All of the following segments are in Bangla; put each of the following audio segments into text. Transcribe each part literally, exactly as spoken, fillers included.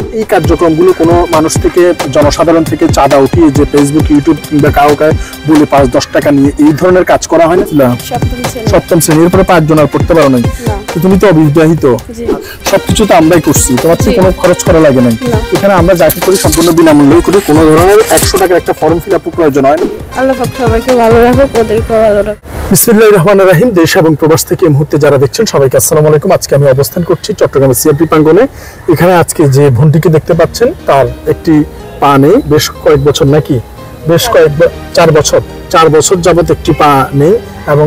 এই কার্যক্রমগুলো কোনো মানুষ থেকে, জনসাধারণ থেকে চাঁদা উঠিয়ে যে ফেসবুক, ইউটিউব কিংবা কাউকে বলে পাঁচ দশ টাকা নিয়ে এই ধরনের কাজ করা হয় না? সপ্তম শ্রেণী, এরপরে পাঁচজন আর পড়তে পারো নাই? তুমি তো অবিবাহিত, সবকিছু তো আমরাই করছি, তোমার তো কোনো খরচ করা লাগে নাই। এখানে আমরা যাকে করি সম্পূর্ণ বিনামূল্যে করি, কোনো ধরনের একশো টাকার একটা ফর্ম ফিল আপ প্রয়োজন হয় না। আল্লাহ পাক সবাইকে ভালো রাখুক, ওদেরকে ভালো রাখুক। বিসমিল্লাহির রহমানির রহিম। দেশ এবং প্রবাস থেকে এই মুহূর্তে যারা দেখছেন সবাইকে আসসালামু আলাইকুম। আজকে আমি অবস্থান করছি চট্টগ্রামের সিআরপি প্রাঙ্গণে। এখানে আজকে যে ভন্টিকে দেখতে পাচ্ছেন তার একটি পা নেই, বেশ কয়েক বছর নাকি বেশ কয়েক চার বছর চার বছর যাবত একটি পা নেই। এবং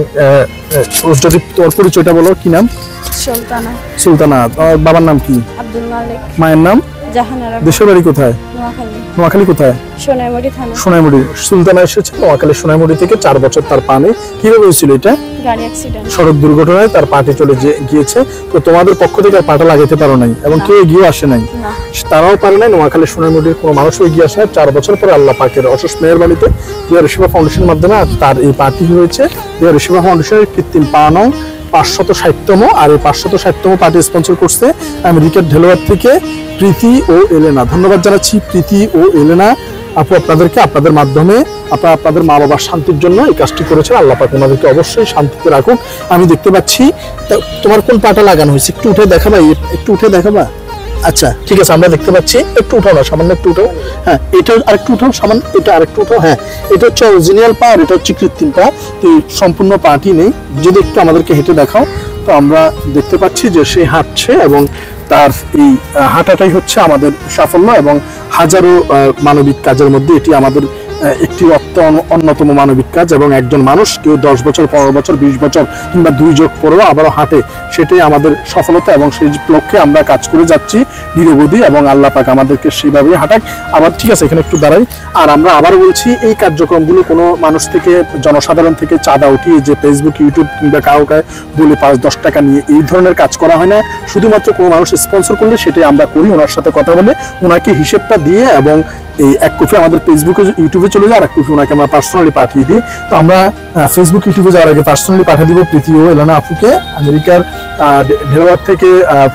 যদি তোমার পরিচয়টা বলো, কি নাম? সুলতানা। সুলতানা। বাবার নাম কি? আব্দুল মালিক। মায়ের নাম? জাহানারা। দেশের বাড়ি কোথায়? নোয়াখালী। নোয়াখালী কোথায়? সোনাইমুড়ি থানা। সোনাইমুড়ি। সুলতানা এসেছে নোয়াখালী সোনাইমুড়ি থেকে, চার বছর তার পা নেই। কিভাবে হয়েছিল এটা? গাড়ি অ্যাক্সিডেন্ট, সড়ক দুর্ঘটনায় তার পাটি চলে গিয়েছে। তো তোমাদের পক্ষ থেকে পাটা লাগাতে পারো নাই এবং কেউ এগিয়ে আসে নাই, তারাও পারে নাই, নোয়াখালী সোনাইমুড়ির কোনো মানুষও এগিয়ে আসে নাই। চার বছর পরে আল্লাহ পাকের অশেষ মেহেরবানিতে দিয়ার সেবা ফাউন্ডেশনের মাধ্যমে তার এই পাটি হয়েছে। দিয়ার সেবা ফাউন্ডেশনের কৃত্রিম পা নং পাঁচশত ষাটতম, আর এই পাঁচশত ষাটতম পার্টি স্পন্সর করছে আমেরিকার ঢেলোয়ার থেকে প্রীতি ও এলেনা। ধন্যবাদ জানাচ্ছি প্রীতি ও এলেনা আপু আপনাদেরকে। আপনাদের মাধ্যমে আপনারা আপনাদের মা বাবার শান্তির জন্য এই কাজটি করেছেন। আল্লাহ পাক ওনাদেরকে অবশ্যই শান্তিতে রাখুন। আমি দেখতে পাচ্ছি তোমার কোন পাটা লাগানো হয়েছে, একটু উঠে দেখাবা, একটু উঠে দেখাবা। আচ্ছা ঠিক আছে, আমরা দেখতে পাচ্ছি। একটু উঠাও না, সামান্য একটু উঠাও। হ্যাঁ, এটা আরেকটু উঠাও, সামান্য এটা আরেকটু উঠাও। হ্যাঁ, এটা হচ্ছে অরিজিনাল পা আর এটা হচ্ছে কৃত্রিম পা। তো সম্পূর্ণ পাটি নেই, যদি একটু আমাদেরকে হেঁটে দেখাও। তো আমরা দেখতে পাচ্ছি যে সে হাঁটছে এবং তার এই হাঁটাটাই হচ্ছে আমাদের সাফল্য এবং হাজারো মানবিক কাজের মধ্যে এটি আমাদের একটি অন্যতম মানবিক কাজ। এবং একজন মানুষ কেউ দশ বছর, পনেরো বছর, বিশ বছর কিংবা দুই যোগ পরেও আবারও হাঁটে, সেটাই আমাদের সফলতা এবং সেই লক্ষ্যে আমরা কাজ করে যাচ্ছি নিরবধি। এবং আল্লাহ পাক আমাদেরকে সেইভাবেই হাঁটাক। আবার ঠিক আছে, এখানে একটু দাঁড়াই। আর আমরা আবার বলছি, এই কার্যক্রমগুলো কোনো মানুষ থেকে, জনসাধারণ থেকে চাঁদা উঠিয়ে যে ফেসবুক, ইউটিউব কিংবা কাউকে বলে পাঁচ দশ টাকা নিয়ে এই ধরনের কাজ করা হয় না। শুধুমাত্র কোনো মানুষ স্পন্সর করলে সেটাই আমরা করি, ওনার সাথে কথা বলে ওনাকে হিসেবটা দিয়ে এবং এই এক কপি আমাদের ফেসবুকে, ইউটিউবে চলে যায়, আর এক কপি ওনাকে আমরা পার্সোনালি পাঠিয়ে দিই। তো আমরা ফেসবুক, ইউটিউবে যাওয়ার আগে পার্সোনালি পাঠিয়ে দিব প্রীতি ও এলেনা আপুকে। আমেরিকার ঢেলোয়ার থেকে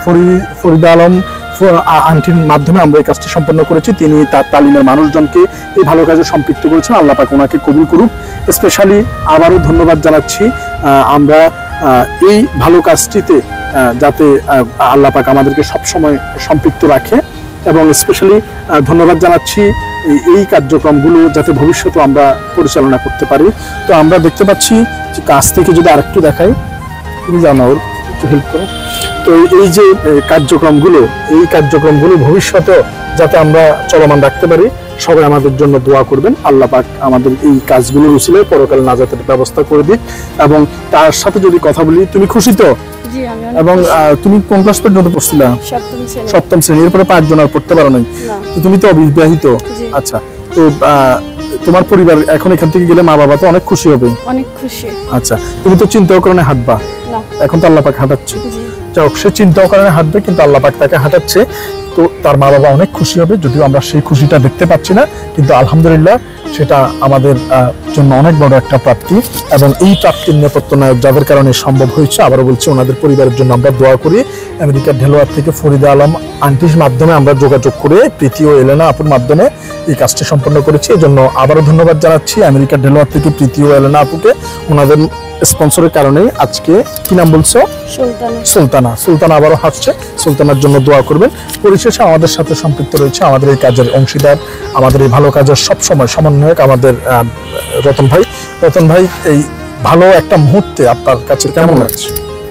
ফরিদা আলম আন্টির মাধ্যমে আমরা এই কাজটি সম্পন্ন করেছি। তিনি তার তালিমের মানুষজনকে এই ভালো কাজে সম্পৃক্ত করেছেন। আল্লাহ পাক ওনাকে কবুল করুক। স্পেশালি আবারও ধন্যবাদ জানাচ্ছি আমরা এই ভালো কাজটিতে, যাতে আল্লাহ পাক আমাদেরকে সবসময় সম্পৃক্ত রাখে। এবং স্পেশালি ধন্যবাদ জানাচ্ছি এই কার্যক্রমগুলো যাতে ভবিষ্যতে আমরা পরিচালনা করতে পারি। তো আমরা দেখতে পাচ্ছি যে কাছ থেকে যদি আরেকটু দেখাই, তুমি জানো, একটু হেল্প করো। তো এই যে কার্যক্রমগুলো, এই কার্যক্রমগুলো ভবিষ্যতে যাতে আমরা চলমান রাখতে পারি, সবাই আমাদের জন্য দোয়া করবেন। আল্লাহ পাক আমাদের এই কাজগুলোর উসিলায় পরকাল নাজাতের ব্যবস্থা করে দিক। এবং তার সাথে যদি কথা বলি, তুমি খুশি তো? এবং তুমি কোন ক্লাস পর্যন্ত পড়ছিলা? সপ্তম শ্রেণী। এরপরে পাঁচজন আর পড়তে পারো নাই? তো তুমি তো অবিবাহিত। আচ্ছা, তো তোমার পরিবার এখন এখান থেকে গেলে মা বাবা তো অনেক খুশি হবে? অনেক খুশি। আচ্ছা, তুমি তো চিন্তাও করে হাঁটবা, এখন তো আল্লাহ পাক হাঁটাচ্ছে। যাক, সে চিন্তাও করে হাঁটবে, কিন্তু আল্লাহ পাক তাকে হাঁটাচ্ছে। তো তার মা বাবা অনেক খুশি হবে, যদিও আমরা সেই খুশিটা দেখতে পাচ্ছি না, কিন্তু আলহামদুলিল্লাহ সেটা আমাদের জন্য অনেক বড় একটা প্রাপ্তি। এবং এই প্রাপ্তির নেপথ্য নায়ক যাদের কারণে সম্ভব হয়েছে, আবারও বলছি, ওনাদের পরিবারের জন্য আমরা দোয়া করি। আমেরিকার ঢেলোয়ার থেকে ফরিদা আলম আন্টির মাধ্যমে আমরা যোগাযোগ করে প্রীতি ও এলেনা আপুর মাধ্যমে এই কাজটি সম্পন্ন করেছি। এই জন্য আবারও ধন্যবাদ জানাচ্ছি আমেরিকার ঢেলোয়ার থেকে প্রীতি ও এলেনা আপুকে। ওনাদের স্পন্সরের কারণে আজকে, কি নাম বলছো? সুলতানা। সুলতানা। সুলতানা আবারও হাসছে, সুলতানার জন্য দোয়া করবেন। পরিশেষে আমাদের সাথে সম্পৃক্ত রয়েছে আমাদের এই কাজের অংশীদার, আমাদের এই ভালো কাজের সবসময় সমন্বয়ক আমাদের রতন ভাই। রতন ভাই, এই ভালো একটা মুহূর্তে আপনার কাছে কেমন লাগছে?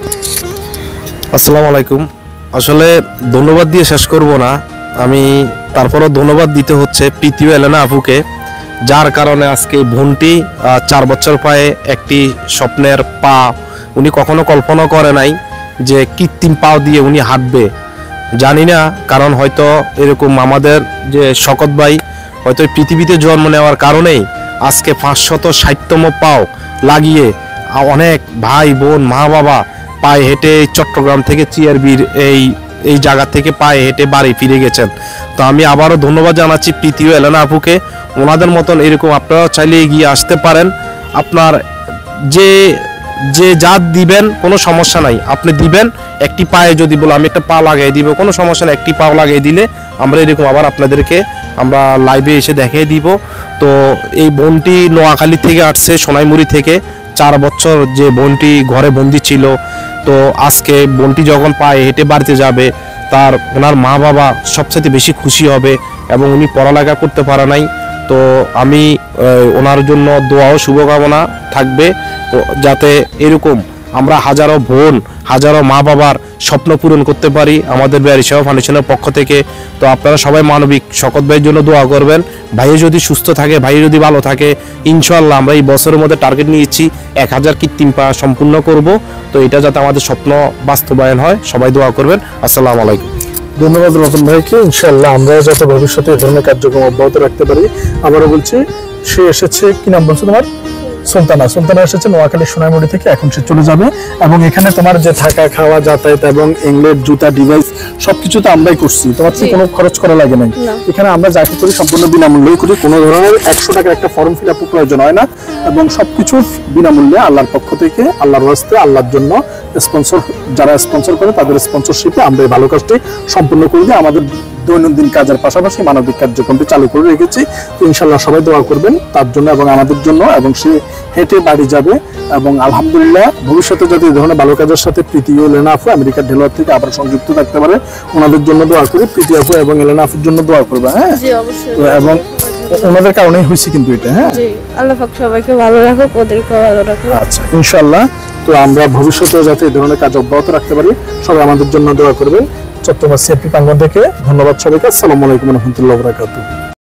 আসসালামু আলাইকুম। আসলে ধন্যবাদ দিয়ে শেষ করব না, আমি তারপরও ধন্যবাদ দিতে হচ্ছে প্রীতি ও এলেনা আপুকে, যার কারণে আজকে বোনটি চার বছর পায়ে একটি স্বপ্নের পা, উনি কখনো কল্পনা করে নাই যে কৃত্রিম পাও দিয়ে উনি হাঁটবে। জানি না, কারণ হয়তো এরকম আমাদের যে শকত ভাই হয়তো পৃথিবীতে জন্ম নেওয়ার কারণেই আজকে পাঁচশত ষাটতম পাও লাগিয়ে অনেক ভাই বোন, মা বাবা পায়ে হেঁটে চট্টগ্রাম থেকে চিয়ারবির এই এই জায়গা থেকে পায়ে হেঁটে বাড়ি ফিরে গেছেন। তো আমি আবারও ধন্যবাদ জানাচ্ছি প্রীতি ও এলেনা আপুকে। ওনাদের মতন এরকম আপনারাও চাইলে এগিয়ে আসতে পারেন। আপনার যে যে জাত দিবেন কোনো সমস্যা নাই, আপনি দিবেন। একটি পায়ে যদি বলো আমি একটা পা লাগিয়ে দিব, কোনো সমস্যা নেই, একটি পা লাগিয়ে দিলে আমরা এরকম আবার আপনাদেরকে আমরা লাইভে এসে দেখিয়ে দিব। তো এই বোনটি নোয়াখালী থেকে আসছে, সোনাইমুড়ি থেকে। চার বছর যে বোনটি ঘরে বন্দি ছিল, তো আজকে বোনটি যখন পায়ে হেঁটে বাড়িতে যাবে, তার ওনার মা বাবা সবচেয়ে বেশি খুশি হবে এবং উনি পড়ালেখা করতে পারে নাই। তো আমি আহ, ওনার জন্য দোয়া ও শুভকামনা থাকবে, ও যাতে এরকম আমরা হাজারো বোন, হাজারো মা বাবার স্বপ্ন পূরণ করতে পারি আমাদের বিহারি সেবা ফাউন্ডেশনের পক্ষ থেকে। তো আপনারা সবাই মানবিক শকত ভাইয়ের জন্য দোয়া করবেন। ভাই যদি সুস্থ থাকে, ভাই যদি ভালো থাকে, ইনশাল্লাহ আমরা এই বছরের মধ্যে টার্গেট নিয়েছি এক হাজার কৃত্রিম পা সম্পূর্ণ করব। তো এটা যাতে আমাদের স্বপ্ন বাস্তবায়ন হয়, সবাই দোয়া করবেন। আসসালামু আলাইকুম। ধন্যবাদ রতন ভাইকে। ইনশাআল্লাহ আমরা যাতে ভবিষ্যতে এই ধরনের কার্যক্রম অব্যাহত রাখতে পারি। আবারও বলছি, সে এসেছে, কি নাম বলছো তোমার? সুলতানা। সুলতানা এসেছে নোয়াখালী সোনাইমুড়ি থেকে, এখন সে চলে যাবে। এবং এখানে তোমার যে থাকা, খাওয়া, যাতায়াত এবং ইংলেট, জুতা, ডিভাইস সবকিছু তো আমরাই করছি, তোমার তো কোনো খরচ করা লাগে নাই। এখানে আমরা যা কিছু করি সম্পূর্ণ বিনামূল্যেই করি, কোনো ধরনের একশো টাকার একটা ফর্ম ফিল আপ প্রয়োজন হয় না, এবং সবকিছু বিনামূল্যে আল্লাহর পক্ষ থেকে, আল্লাহর ওয়াস্তে, আল্লাহর জন্য স্পন্সর যারা স্পন্সর করে তাদের স্পন্সরশিপে আমরা এই ভালো কাজটি সম্পূর্ণ করে দিই। আমাদের দৈনন্দিন কাজের পাশাপাশি মানবিক কার্যক্রমটি চালু করে রেখেছি। তো ইনশাল্লাহ সবাই দোয়া করবেন তার জন্য এবং আমাদের জন্য, এবং সে হেঁটে বাড়ি যাবে। এবং আলহামদুলিল্লাহ ভবিষ্যতে যাতে এই ধরনের ভালো কাজের সাথে প্রীতি ও এলেনা আপু আমেরিকার ঢেলোয়ার থেকে আবার সংযুক্ত থাকতে পারে, ওনাদের জন্য দোয়া করি। প্রীতি আপু এবং এলেনা আপুর জন্য দোয়া করবে। হ্যাঁ, জি অবশ্যই। তো এবং ওনাদের কারণেই হয়েছে কিন্তু এটা। হ্যাঁ, জি, আল্লাহ পাক সবাইকে ভালো রাখুক, ওদেরকে ভালো রাখুক। আচ্ছা, ইনশাআল্লাহ। তো আমরা ভবিষ্যতেও যাতে এই ধরনের কাজ অব্যাহত রাখতে পারি, সবাই আমাদের জন্য দোয়া করবেন। চট্টগ্রাম সিএপি প্রাঙ্গণ থেকে ধন্যবাদ সবাইকে। আসসালামু আলাইকুম ওয়া রাহমাতুল্লাহি ওয়া বারাকাতুহু।